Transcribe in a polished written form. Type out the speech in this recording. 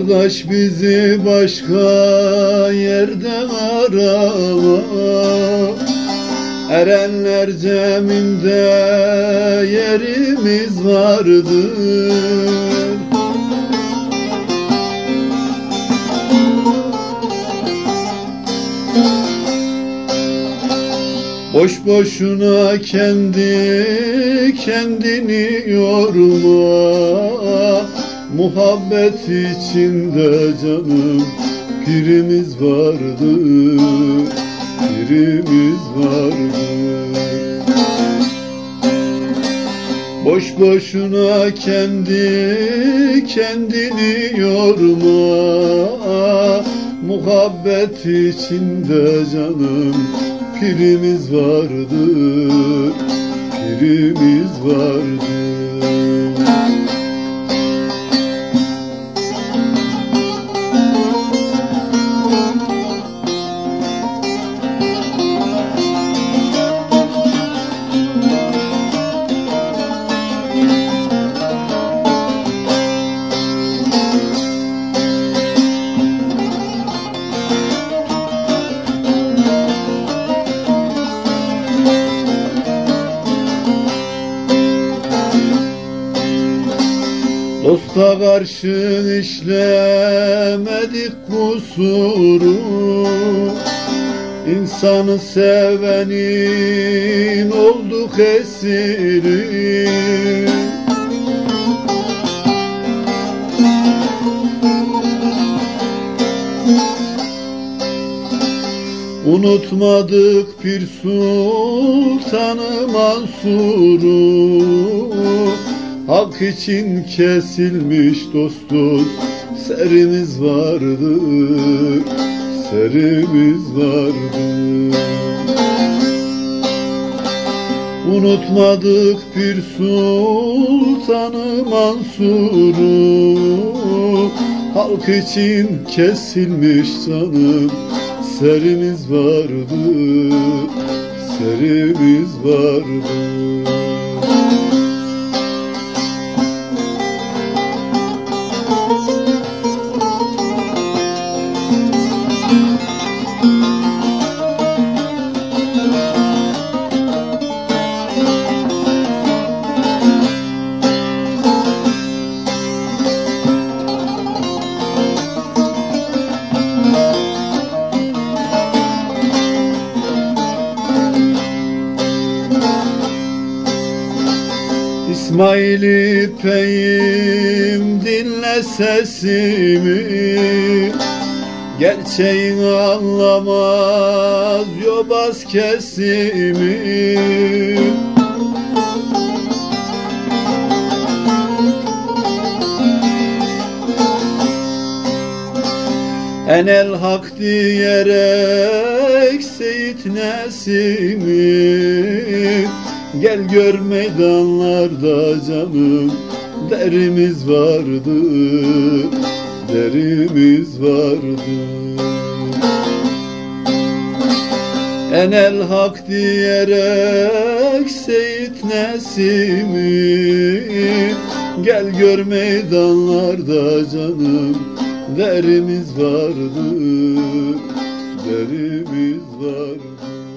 Kardeş bizi başka yerden arama, erenler ceminde yerimiz vardır. Boş boşuna kendini yorma, muhabbet içinde canım pirimiz vardır, pirimiz vardır. Boş boşuna kendini yorma, muhabbet içinde canım pirimiz vardır, pirimiz vardır. Dosta karşı işlemedik kusuru, İnsanı sevenin olduk esiri. Unutmadık Pir Sultanı Mansur'u, hak için kesilmiş dostuz serimiz vardır, serimiz vardır. Unutmadık Pir Sultanı Mansur'u, halk için kesilmiş canım serimiz vardır, serimiz vardır. İsmail-i Peyim dinle sesimi, gerçeğin anlamaz yobaz kesimi. Enel hak diyerek Seyit Nesimi, gel gör meydanlarda canım derimiz vardır, derimiz vardır. Enel hak diyerek Seyit Nesimi, gel gör meydanlarda canım derimiz vardır, derimiz vardır.